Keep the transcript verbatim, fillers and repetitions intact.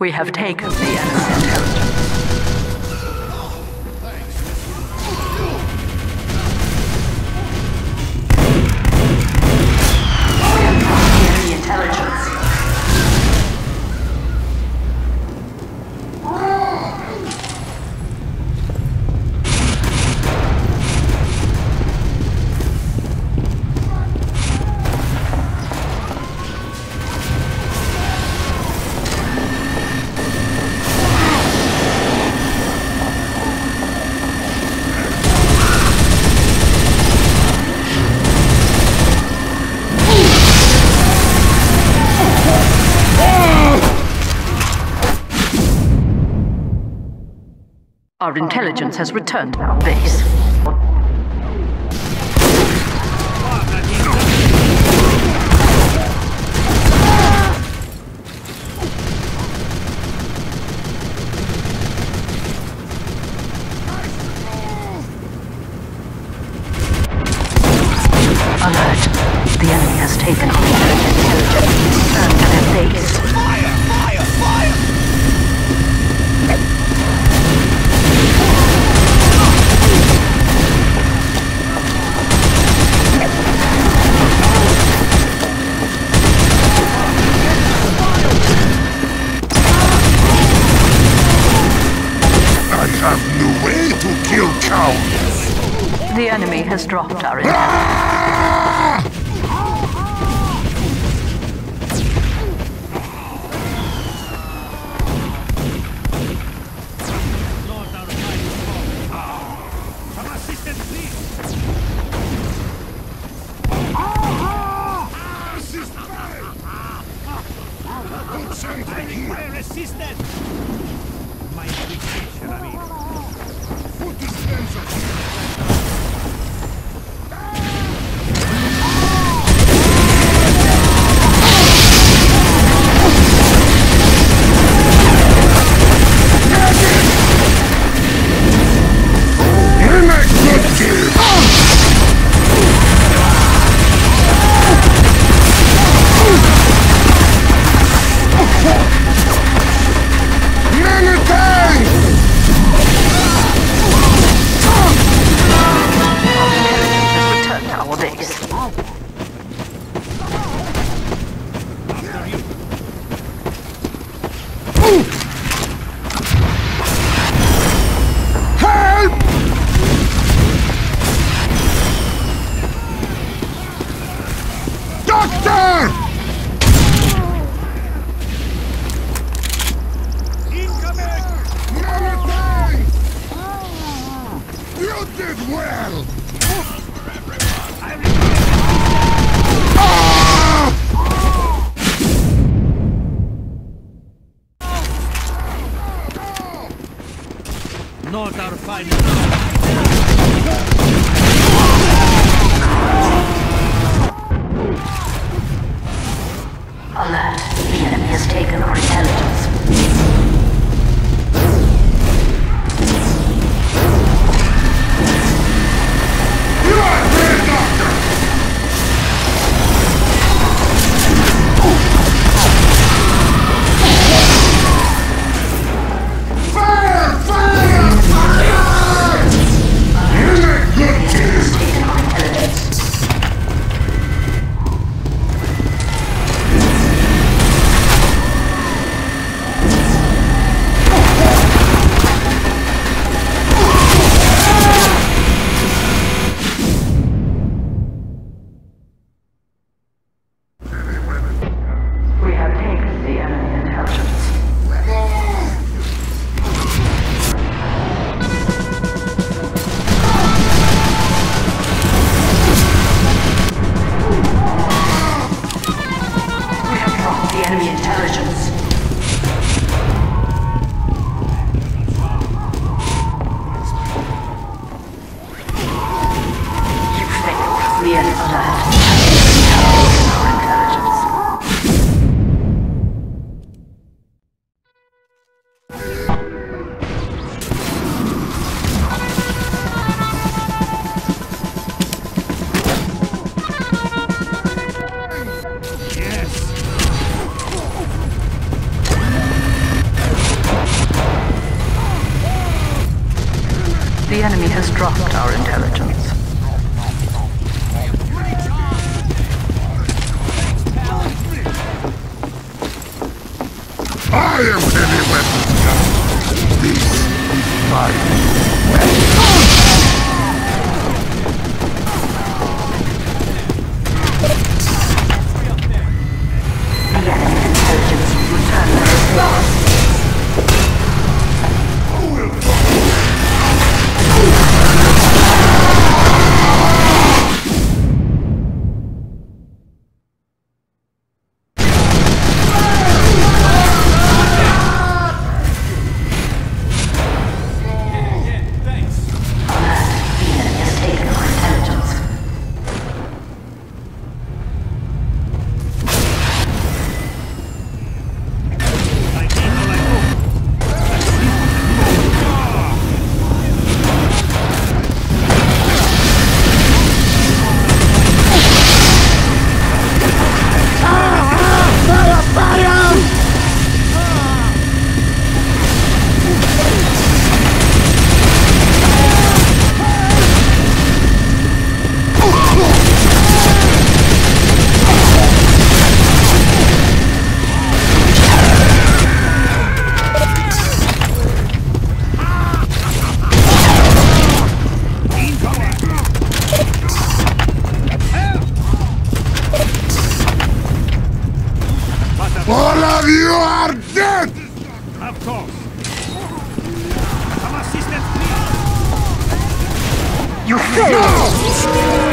We have taken the enemy intelligence. We have lost enemy intelligence. Our intelligence has returned to our base. Alert! The enemy has taken our intelligence. Return to their base. Fire! Fire! Fire! I have no way to kill cowards! The enemy has dropped our intelligence. Some assistance, please! Fire resistant! My appreciation, I mean. Put this fence Not our final. Alert! The enemy has taken our intelligence. The enemy has dropped our intelligence. I am heavy weapon. This is my weapon. The enemy's intelligence will return their report. All of you are dead! Of course. Some assistance, please. You failed!